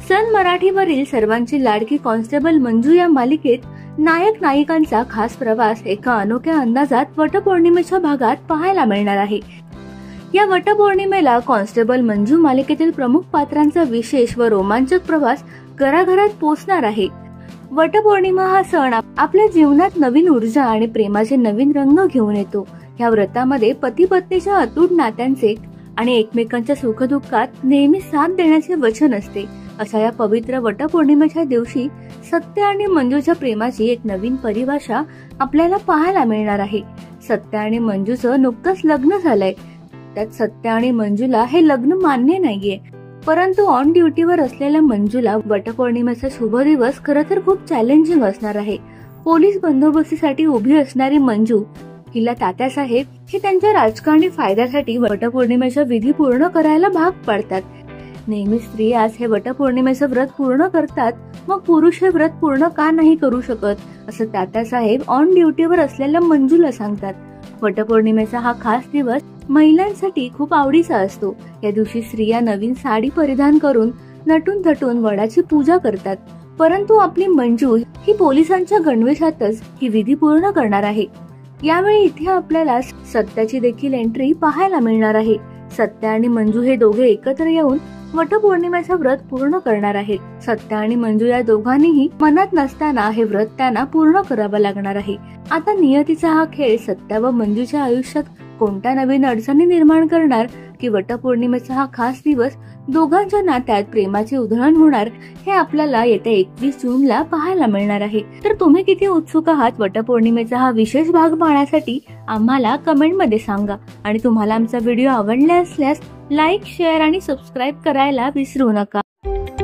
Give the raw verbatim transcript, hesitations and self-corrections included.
सन मराठीवरील सर्वांची लाडकी कॉन्स्टेबल मंजू या मालिकेत नायक नायिकांचा खास प्रवास एका अनोख्या अंदाजात वटपौर्णिमेच्या भागात पाहायला मिळणार आहे। या वटपौर्णिमेला कॉन्स्टेबल मंजू मालिकेतील प्रमुख पात्रांचा विशेष व रोमांचक प्रवास घराघरात पोहोचणार आहे। वटपौर्णिमा हा सण आपल्या जीवनात नवीन ऊर्जा आणि प्रेमाचे नवीन रंग घेऊन येतो। या व्रतामध्ये पती पत्नीच्या अतूट नात्यांचे आणि एकमेकांच्या सुखदुःखात नेहमी साथ देण्याचे वचन असते। अशा या पवित्र वटपौर्णिमेच्या दिवशी सत्य आणि मंजूच्या प्रेमाची एक नवीन परिभाषा आपल्याला पाहायला मिळणार आहे। सत्य आणि मंजूचं नुकतंच लग्न झालंय। त्यात सत्य आणि मंजूला हे लग्न मान्य नाहीये, परंतु ऑन ड्युटीवर असलेल्या मंजूला वटपौर्णिमेचा शुभ दिवस खरं तर खूप चॅलेंजिंग असणार आहे। पोलीस बंदोबस्तीसाठी उभी असणारी मंजू हिला तात्यासाहेब हे त्यांच्या राजकारणी फायद्यासाठी वटपौर्णिमेचा विधी पूर्ण करायला भाग पाडतात। नेहमी स्त्रियाच हे वटपौर्णिमेचं व्रत पूर्ण करतात, मग पुरुष हे व्रत पूर्ण का नाही करू शकत, असं तात्यासाहेब ऑन ड्युटीवर असलेल्या मंजूला सांगतात। वटपौर्णिमेचा हा खास दिवस महिलांसाठी खूप आवडीचा असतो। या दिवशी स्त्रिया नवीन साडी परिधान करून नटून थटून वडाची पूजा करतात, परंतु आपली मंजू ही पोलिसांच्या गणवेशातच ही विधी पूर्ण करणार आहे। यावेळी इथे आपल्याला सत्याची देखील एंट्री पाहायला मिळणार आहे। सत्य आणि मंजू हे दोघे एकत्र येऊन वटपौर्णिमेचं व्रत पूर्ण करणार आहेत। सत्य आणि मंजू या दोघांनीही मनात नसताना हे व्रत त्यांना पूर्ण करावं लागणार आहे। आता नियतीचा हा खेळ सत्य व मंजूच्या आयुष्यात कोणत्या नवीन अडचणी निर्माण करणार की वटपौर्णिमेचा हा खास दिवस दोघांच्या नात्यात प्रेमाची उधळण होणार हे आपल्याला येत्या एकवीस जूनला पाहायला मिळणार आहे। तर तुम्ही किती उत्सुक आहात वटपौर्णिमेचा हा विशेष भाग पाहण्यासाठी आम्हाला कमेंट मध्ये सांगा। आणि तुम्हाला आमचा व्हिडिओ आवडला असल्यास लाईक, शेअर आणि सबस्क्राईब करायला विसरू नका।